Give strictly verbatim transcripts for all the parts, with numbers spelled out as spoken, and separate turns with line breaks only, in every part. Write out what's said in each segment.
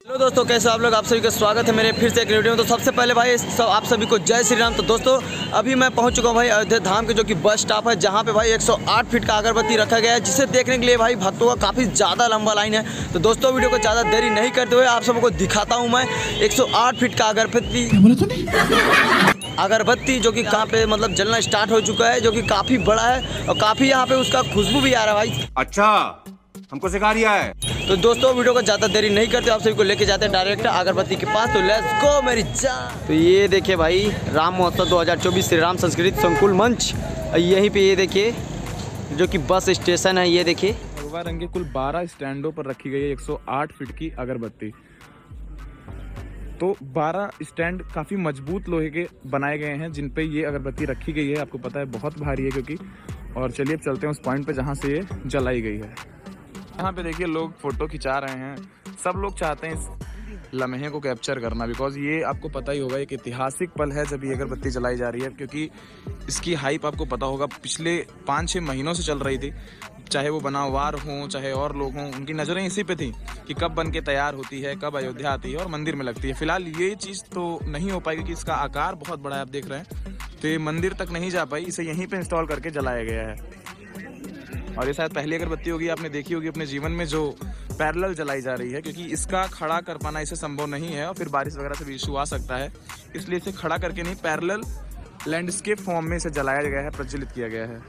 Hello दोस्तों, कैसे आप लोग। आप सभी का स्वागत है मेरे फिर से एक वीडियो में। तो सबसे पहले भाई सब आप सभी को जय श्री राम। तो दोस्तों अभी मैं पहुंच चुका हूं भाई अयोध्या धाम के जो कि बस स्टॉप है, जहां पे भाई एक सौ आठ फीट का अगरबत्ती रखा गया है, जिसे देखने के लिए भाई भक्तों का काफ़ी ज़्यादा लंबा लाइन है। तो दोस्तों वीडियो को ज़्यादा देरी नहीं करते हुए आप सबको दिखाता हूँ मैं एक सौ आठ फीट का अगरबत्ती अगरबत्ती जो कि कहाँ पे मतलब जलना स्टार्ट हो चुका है, जो कि काफ़ी बड़ा है और काफ़ी यहाँ पे उसका खुशबू भी आ रहा है भाई।
अच्छा, हमको सिखा रिया है।
तो दोस्तों वीडियो को ज़्यादा देरी नहीं करते, आप सभी को लेके जाते हैं डायरेक्ट अगरबत्ती के पास। तो लेट्स गो मेरी जान। तो ये देखिए भाई राम महोत्सव दो हज़ार चौबीस श्री राम संस्कृत संकुल मंच, यहीं पे ये देखिए जो कि बस स्टेशन है। ये देखिए
भगवा रंग के कुल बारह स्टैंडों पर रखी गई है एक सौ आठ फीट की अगरबत्ती। तो बारह स्टैंड काफ़ी मजबूत लोहे के बनाए गए हैं जिन पे ये अगरबत्ती रखी गई है। आपको पता है बहुत भारी है क्योंकि। और चलिए अब चलते हैं उस पॉइंट पे जहाँ से ये जलाई गई है। यहाँ पे देखिए लोग फोटो खिंचा रहे हैं। सब लोग चाहते हैं इस लम्हे को कैप्चर करना, बिकॉज ये आपको पता ही होगा एक ऐतिहासिक पल है जब ये अगरबत्ती जलाई जा रही है। क्योंकि इसकी हाइप आपको पता होगा पिछले पाँच छः महीनों से चल रही थी। चाहे वो बनावार हों चाहे और लोग हों, उनकी नज़रें इसी पे थी कि कब बन के तैयार होती है, कब अयोध्या आती है और मंदिर में लगती है। फिलहाल ये चीज़ तो नहीं हो पाई क्योंकि इसका आकार बहुत बड़ा है, आप देख रहे हैं। तो ये मंदिर तक नहीं जा पाई, इसे यहीं पे इंस्टॉल करके जलाया गया है। और ये शायद पहली अगरबत्ती होगी आपने देखी होगी अपने जीवन में जो पैरेलल जलाई जा रही है, क्योंकि इसका खड़ा कर पाना इसे संभव नहीं है और फिर बारिश वगैरह से भी इशू आ सकता है। इसलिए इसे खड़ा करके नहीं, पैरेलल लैंडस्केप फॉर्म में इसे जलाया गया है, प्रज्वलित किया गया है।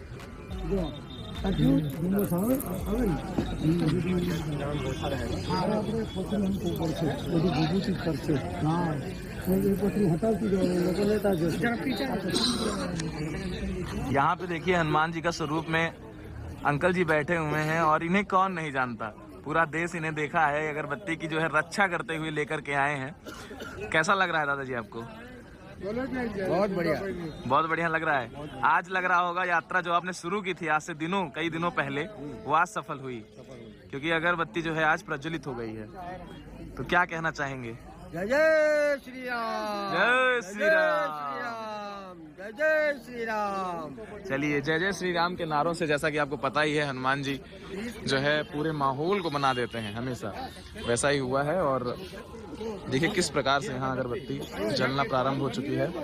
यहाँ पे देखिए हनुमान जी का स्वरूप में अंकल जी बैठे हुए हैं और इन्हें कौन नहीं जानता, पूरा देश इन्हें देखा है। अगरबत्ती की जो है रक्षा करते हुए लेकर के आए हैं। कैसा लग रहा है दादाजी आपको?
बहुत बढ़िया,
बहुत बढ़िया लग रहा है। आज लग रहा होगा यात्रा जो आपने शुरू की थी आज से दिनों कई दिनों पहले, वो आज सफल हुई क्योंकि अगरबत्ती जो है आज प्रज्वलित हो गई है। तो क्या कहना चाहेंगे?
जय जय श्री राम,
जय श्री राम,
जय जय श्री राम।
चलिए जय जय श्री राम के नारों से, जैसा कि आपको पता ही है, हनुमान जी जो है पूरे माहौल को बना देते हैं हमेशा। वैसा ही हुआ है और देखिए किस प्रकार से यहाँ अगरबत्ती जलना प्रारंभ हो चुकी है।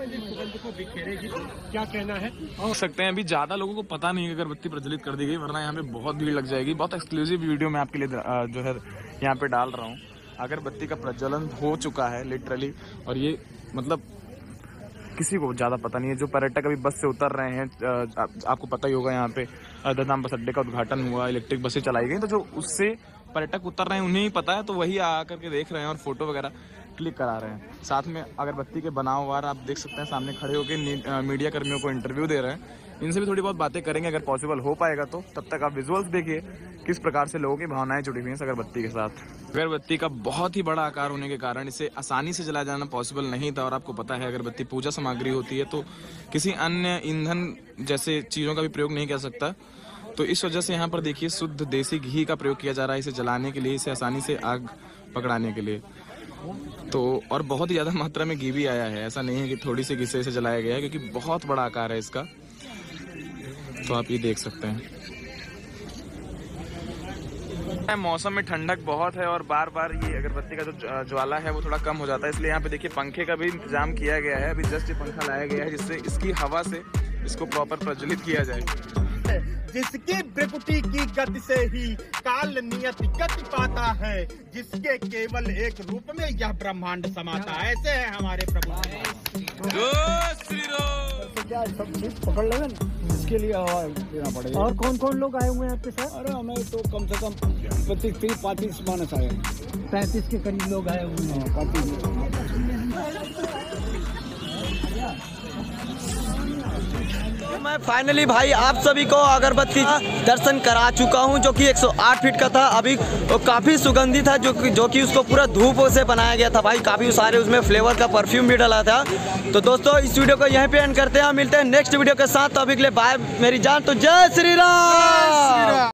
क्या कहना है?
देख सकते हैं अभी ज्यादा लोगों को पता नहीं है अगरबत्ती प्रज्वलित कर दी गई, वरना यहाँ पे बहुत भीड़ लग जाएगी। बहुत एक्सक्लूसिव वीडियो मैं आपके लिए जो है यहाँ पे डाल रहा हूँ। अगरबत्ती का प्रज्वलन हो चुका है लिटरली, और ये मतलब किसी को ज़्यादा पता नहीं है। जो पर्यटक अभी बस से उतर रहे हैं, आ, आपको पता ही होगा यहाँ पे अयोध्या धाम बस अड्डे का उद्घाटन हुआ, इलेक्ट्रिक बसें चलाई गई, तो जो उससे पर्यटक उतर रहे हैं उन्हें ही पता है, तो वही आकर के देख रहे हैं और फोटो वगैरह क्लिक करा रहे हैं। साथ में अगरबत्ती के बनाववार आप देख सकते हैं सामने खड़े होकर मीडिया कर्मियों को इंटरव्यू दे रहे हैं। इनसे भी थोड़ी बहुत बातें करेंगे अगर पॉसिबल हो पाएगा तो। तब तक आप विजुअल्स देखिए किस प्रकार से लोगों की भावनाएं जुड़ी हुई हैं इस अगरबत्ती के साथ। अगरबत्ती का बहुत ही बड़ा आकार होने के कारण इसे आसानी से जलाया जाना पॉसिबल नहीं था। और आपको पता है अगरबत्ती पूजा सामग्री होती है, तो किसी अन्य ईंधन जैसे चीज़ों का भी प्रयोग नहीं कर सकता। तो इस वजह से यहाँ पर देखिए शुद्ध देसी घी का प्रयोग किया जा रहा है इसे जलाने के लिए, इसे आसानी से आग पकड़ाने के लिए। तो और बहुत ही ज़्यादा मात्रा में घी भी आया है, ऐसा नहीं है कि थोड़ी सी घी से इसे जलाया गया है, क्योंकि बहुत बड़ा आकार है इसका। तो आप ये देख सकते हैं मौसम में ठंडक बहुत है और बार बार ये अगरबत्ती का जो ज्वाला है वो थोड़ा कम हो जाता है, इसलिए यहाँ पे देखिए पंखे का भी इंतजाम किया गया है। अभी जस्ट ये पंखा लाया गया है जिससे इसकी हवा से इसको प्रॉपर प्रज्वलित किया जाए।
जिसकी प्रकृति की गति से ही काल नियत गति पाता है, जिसके केवल एक रूप में यह ब्रह्मांड समाता है, ऐसे है हमारे प्रभु।
श्री राम।
क्या सब चीज पकड़ लेंगे ना, इसके लिए आवाज देना पड़ेगा। और कौन कौन लोग आए हुए हैं आपके साथ? अरे हमें तो कम से कम पच्चीस तीस पैंतीस मानस आए, पैंतीस के करीब लोग आए हुए हैं।
मैं फाइनली भाई आप सभी को अगरबत्ती का दर्शन करा चुका हूं, जो कि एक सौ आठ फीट का था। अभी वो काफ़ी सुगंधित था, जो कि जो कि उसको पूरा धूप से बनाया गया था भाई। काफ़ी सारे उसमें फ्लेवर का परफ्यूम भी डाला था। तो दोस्तों इस वीडियो को यहीं पे एंड करते हैं, मिलते हैं नेक्स्ट वीडियो के साथ। तो अभी के लिए बाय मेरी जान। तो जय श्री राम।